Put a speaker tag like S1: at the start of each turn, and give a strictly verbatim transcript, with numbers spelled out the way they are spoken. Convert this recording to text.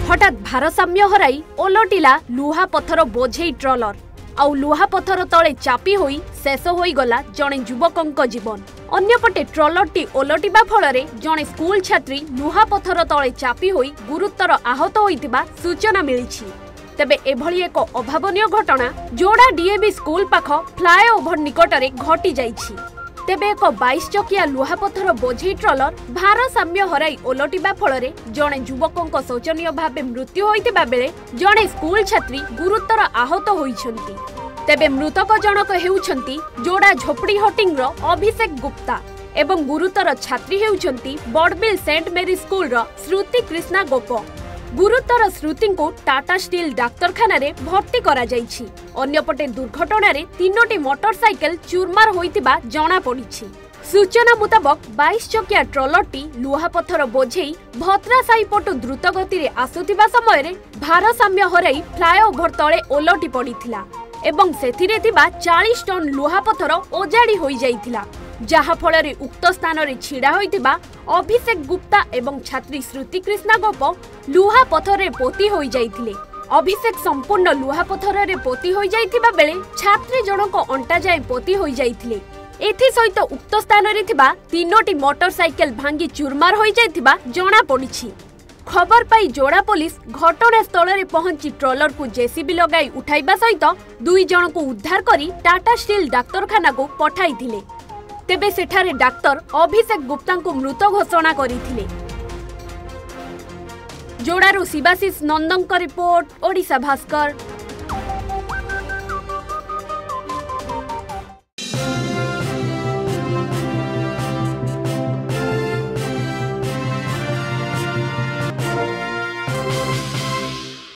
S1: हठात भारसाम्य हराई ओलटिला लुहा पथर बोझे ट्रलर आउ लुहा पथर तले चापी होई शेष होई गला जणे युवकंक जीवन। अन्यपटे ट्रलरटी ओलटिबा फलरे जणे स्कूल छात्री लुहा पथर तले चापी होई गुरुतर आहत होइतिबा सूचना मिलिछि। तेबे एभली एक अभावनीय घटना जोड़ा डीएवी स्कूल पाख फ्लाएओभर निकटरे घटी जाइछि। तेबे एक बाईस चकिया लुहापथर बोझे ट्रलर भारसाम्य हराई ओलटिबा फलरे जणे युवकंक शोचनीय भावे मृत्यु होइतिबा बेले जणे स्कूल छात्री गुरुतर आहत होइछन्ति। तेबे मृतक जनक हेउछन्ति जोड़ा झोपड़ी हटिंग्र अभिषेक गुप्ता एवं गुरुतर छात्री हेउछन्ति बड़बिल सेंट मेरी स्कूल रो श्रुति कृष्णा गोप। गुरुतर श्रुति को टाटा स्टील डाक्तरखाना रे भर्ती करा जाइछि। अन्यपटे दुर्घटना रे तीनोटी मोटरसाइकेल चूरमार होइतिबा जणा पड़िछि। सूचना मुताबक बाईस चकिया ट्रलरटी लुहापथर बोझेई भद्रासाई पटु द्रुत गति रे आसुतिबा समय रे भारसाम्य हराई फ्लाएओभर तळे ओलटी पड़िथिला एवं सेथिरे थिबा चालीस टन लुहापथर ओजाड़ी होई जाइथिला, जहा फलरे उक्त स्थान रे छिड़ा होइतिबा अभिषेक गुप्ता एवं छात्री श्रुति कृष्णा गोप लुहा पथर रे पोती होई जाइथिले। अभिषेक संपूर्ण लुहा पथर रे पोती होई जाइथिबा बेले छात्री जनक अंटा जाय पोती होई जाइथिले। एथि सहित उक्त स्थान रे थिबा तीनोटी मोटरसाइकेल भांगी चूरमार होई जाइथिबा जणा पड़िछि। खबर पाई जोड़ा पुलिस घटना स्थल रे पहुंची ट्रलर को जेसीबी लगाई उठाइबा सहित दुई जन को उद्धार करी टाटा स्टील डाक्तरखाना को पठाइथिले। तेबे सेठारे डाक्तर अभिषेक गुप्ता को मृत घोषणा करिथिले। जोड़ारू शिवाशीष नंदन रिपोर्ट, ओडिशा भास्कर।